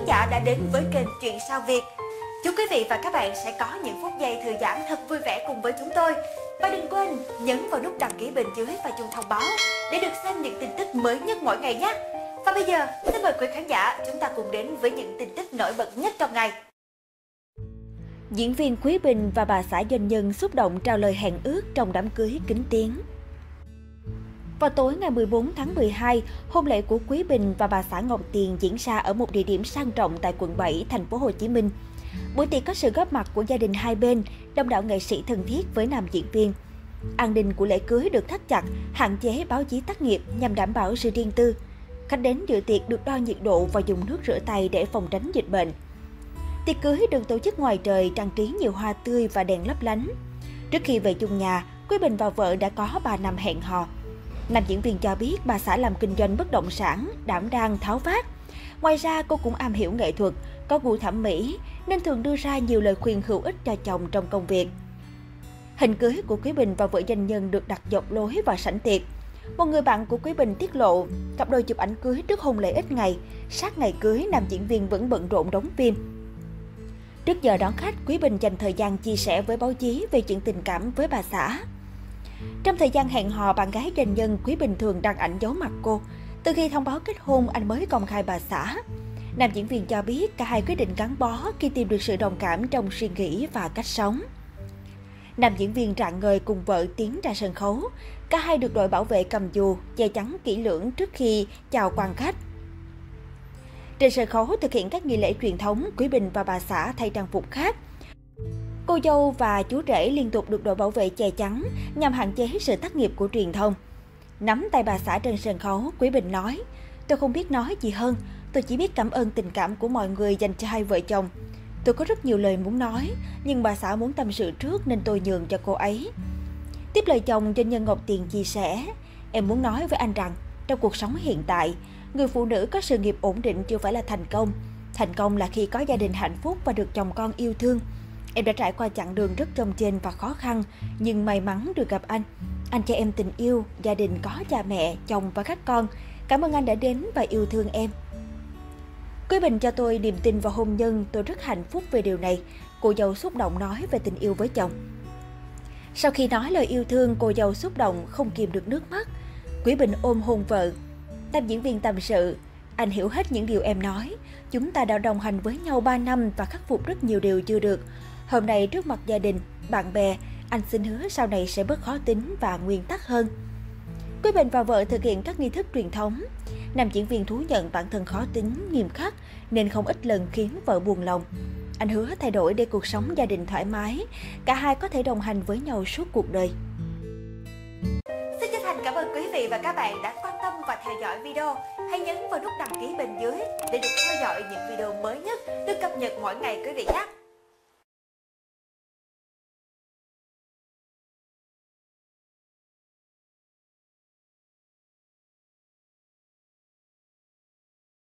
khán giả đã đến với kênh Chuyện Sao Việt. Chúc quý vị và các bạn sẽ có những phút giây thư giãn thật vui vẻ cùng với chúng tôi. Và đừng quên nhấn vào nút đăng ký bên dưới và chuông thông báo để được xem những tin tức mới nhất mỗi ngày nhé. Và bây giờ, xin mời quý khán giả chúng ta cùng đến với những tin tức nổi bật nhất trong ngày. Diễn viên Quý Bình và bà xã doanh nhân xúc động trao lời hẹn ước trong đám cưới kín tiếng. Vào tối ngày 14 tháng 12, hôn lễ của Quý Bình và bà xã Ngọc Tiền diễn ra ở một địa điểm sang trọng tại quận 7, thành phố Hồ Chí Minh. Buổi tiệc có sự góp mặt của gia đình hai bên, đông đảo nghệ sĩ thân thiết với nam diễn viên. An ninh của lễ cưới được thắt chặt, hạn chế báo chí tác nghiệp nhằm đảm bảo sự riêng tư. Khách đến dự tiệc được đo nhiệt độ và dùng nước rửa tay để phòng tránh dịch bệnh. Tiệc cưới được tổ chức ngoài trời, trang trí nhiều hoa tươi và đèn lấp lánh. Trước khi về chung nhà, Quý Bình và vợ đã có 3 năm hẹn hò. Nam diễn viên cho biết bà xã làm kinh doanh bất động sản, đảm đang, tháo vát. Ngoài ra, cô cũng am hiểu nghệ thuật, có gu thẩm mỹ, nên thường đưa ra nhiều lời khuyên hữu ích cho chồng trong công việc. Hình cưới của Quý Bình và vợ doanh nhân được đặt dọc lối vào sảnh tiệc. Một người bạn của Quý Bình tiết lộ, cặp đôi chụp ảnh cưới trước hôn lễ ít ngày. Sát ngày cưới, nam diễn viên vẫn bận rộn đóng phim. Trước giờ đón khách, Quý Bình dành thời gian chia sẻ với báo chí về chuyện tình cảm với bà xã. Trong thời gian hẹn hò, bạn gái doanh nhân Quý Bình thường đăng ảnh giấu mặt cô. Từ khi thông báo kết hôn, anh mới công khai bà xã. Nam diễn viên cho biết cả hai quyết định gắn bó khi tìm được sự đồng cảm trong suy nghĩ và cách sống. Nam diễn viên rạng ngời cùng vợ tiến ra sân khấu. Cả hai được đội bảo vệ cầm dù, che chắn kỹ lưỡng trước khi chào quan khách. Trên sân khấu thực hiện các nghi lễ truyền thống, Quý Bình và bà xã thay trang phục khác. Cô dâu và chú rể liên tục được đội bảo vệ che chắn nhằm hạn chế sự tác nghiệp của truyền thông. Nắm tay bà xã trên sân khấu, Quý Bình nói: "Tôi không biết nói gì hơn, tôi chỉ biết cảm ơn tình cảm của mọi người dành cho hai vợ chồng. Tôi có rất nhiều lời muốn nói, nhưng bà xã muốn tâm sự trước nên tôi nhường cho cô ấy." Tiếp lời chồng, doanh nhân Ngọc Tiền chia sẻ: "Em muốn nói với anh rằng, trong cuộc sống hiện tại, người phụ nữ có sự nghiệp ổn định chưa phải là thành công. Thành công là khi có gia đình hạnh phúc và được chồng con yêu thương. Em đã trải qua chặng đường rất chông chênh và khó khăn, nhưng may mắn được gặp anh. Anh cho em tình yêu, gia đình có cha mẹ, chồng và các con. Cảm ơn anh đã đến và yêu thương em. Quý Bình cho tôi niềm tin vào hôn nhân, tôi rất hạnh phúc về điều này." Cô dâu xúc động nói về tình yêu với chồng. Sau khi nói lời yêu thương, cô dâu xúc động không kìm được nước mắt. Quý Bình ôm hôn vợ. Nam diễn viên tâm sự: "Anh hiểu hết những điều em nói. Chúng ta đã đồng hành với nhau 3 năm và khắc phục rất nhiều điều chưa được. Hôm nay trước mặt gia đình, bạn bè, anh xin hứa sau này sẽ bớt khó tính và nguyên tắc hơn." Quý Bình và vợ thực hiện các nghi thức truyền thống. Nam diễn viên thú nhận bản thân khó tính, nghiêm khắc nên không ít lần khiến vợ buồn lòng. Anh hứa thay đổi để cuộc sống gia đình thoải mái, cả hai có thể đồng hành với nhau suốt cuộc đời. Xin chân thành cảm ơn quý vị và các bạn đã quan tâm và theo dõi video. Hãy nhấn vào nút đăng ký bên dưới để được theo dõi những video mới nhất được cập nhật mỗi ngày quý vị nhé.